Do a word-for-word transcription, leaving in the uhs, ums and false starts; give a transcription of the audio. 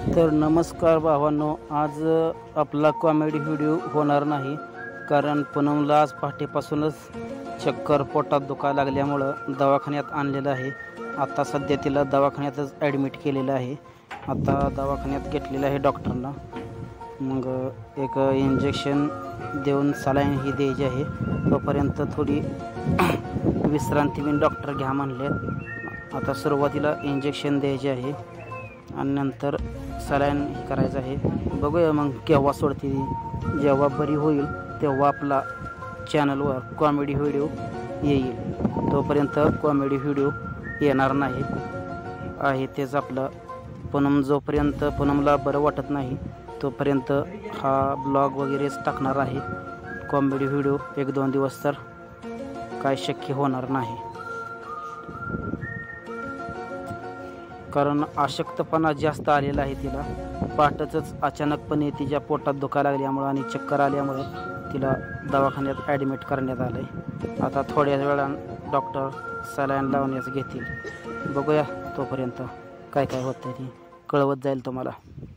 तर नमस्कार भावांनो, आज आपला कॉमेडी व्हिडिओ होणार नाही, कारण पूनमला आज पहाटेपासूनच चक्कर पोटात दुखायला लागल्यामुळं दवाखान्यात आणलेलं आहे। आता सध्या तिला दवाखान्यातच ॲडमिट केलेलं आहे। आता दवाखान्यात घेतलेलं आहे डॉक्टरना। मग एक इंजेक्शन देऊन सलाईन ही द्यायची आहे, तोपर्यंत थोडी विश्रांती घेऊन डॉक्टर घ्या म्हणले। आता सुरुवातीला इंजेक्शन द्यायचे आहे आणि नंतर सलाईन हे करायचं आहे। बघूया मग केव्हा सोडते ती। जेव्हा बरी होईल तेव्हा आपला चॅनलवर कॉमेडी व्हिडिओ येईल, तोपर्यंत कॉमेडी व्हिडिओ येणार नाही आहे। तेच आपलं पूनम जोपर्यंत पूनमला बरं वाटत नाही तोपर्यंत हा ब्लॉग वगैरेच टाकणार आहे। कॉमेडी व्हिडिओ एक दोन दिवस तर काय शक्य होणार नाही, कारण अशक्तपणा जास्त आलेला आहे तिला। पहाटेच अचानकपणे तिच्या पोटात दुखायला लागल्यामुळे आणि चक्कर आल्यामुळे तिला दवाखान्यात ॲडमिट करण्यात आलं आहे। आता थोड्या वेळानं डॉक्टर सलाईन लावण्यास घेतील। बघूया तोपर्यंत काय काय होतं ते कळवत जाईल तुम्हाला।